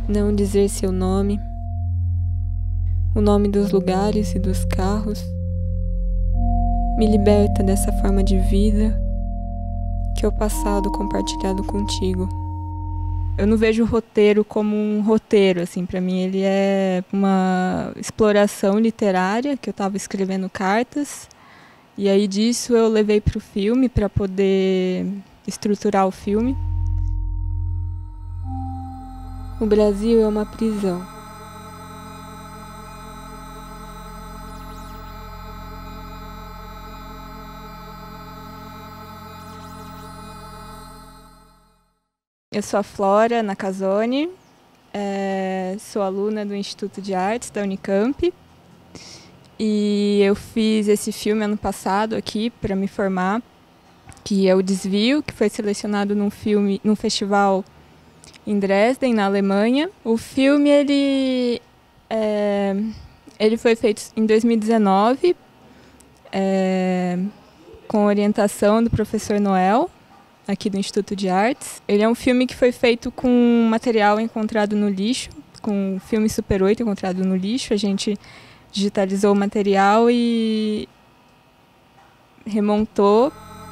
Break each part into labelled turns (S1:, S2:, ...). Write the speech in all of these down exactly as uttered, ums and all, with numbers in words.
S1: Não dizer seu nome, o nome dos lugares e dos carros, me liberta dessa forma de vida que é o passado compartilhado contigo. Eu não vejo o roteiro como um roteiro, assim, para mim ele é uma exploração literária, que eu estava escrevendo cartas, e aí disso eu levei para o filme para poder estruturar o filme. O Brasil é uma prisão. Eu sou a Flora Nakazone, é, sou aluna do Instituto de Artes da Unicamp e eu fiz esse filme ano passado aqui para me formar, que é O Desvio, que foi selecionado num filme, num festival em Dresden, na Alemanha. O filme ele, é, ele foi feito em dois mil e dezenove, é, com orientação do professor Noel, aqui do Instituto de Artes. Ele é um filme que foi feito com material encontrado no lixo, com filme Super oito encontrado no lixo. A gente digitalizou o material e remontou.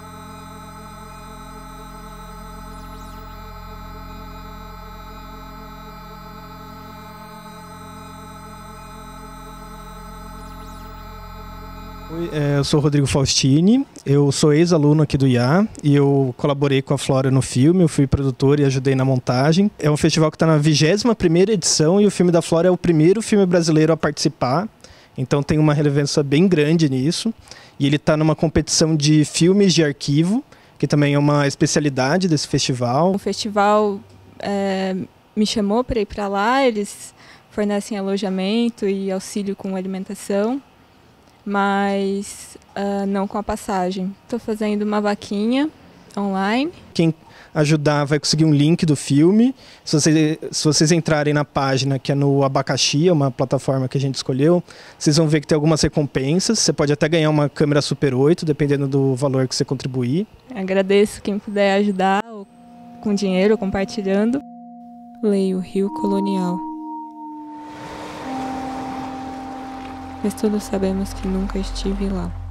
S2: Oi, eu sou o Rodrigo Faustini, eu sou ex-aluno aqui do I A e eu colaborei com a Flora no filme, eu fui produtor e ajudei na montagem. É um festival que está na vigésima primeira edição e o filme da Flora é o primeiro filme brasileiro a participar, então tem uma relevância bem grande nisso. E ele está numa competição de filmes de arquivo, que também é uma especialidade desse festival.
S1: O festival é, me chamou para ir para lá, eles fornecem alojamento e auxílio com alimentação, mas uh, não com a passagem. Estou fazendo uma vaquinha online.
S2: Quem ajudar vai conseguir um link do filme. Se, você, se vocês entrarem na página, que é no Abacaxi, é uma plataforma que a gente escolheu, vocês vão ver que tem algumas recompensas. Você pode até ganhar uma câmera Super oito, dependendo do valor que você contribuir.
S1: Agradeço quem puder ajudar, ou com dinheiro, ou compartilhando. Leio Rio Colonial. Mas todos sabemos que nunca estive lá.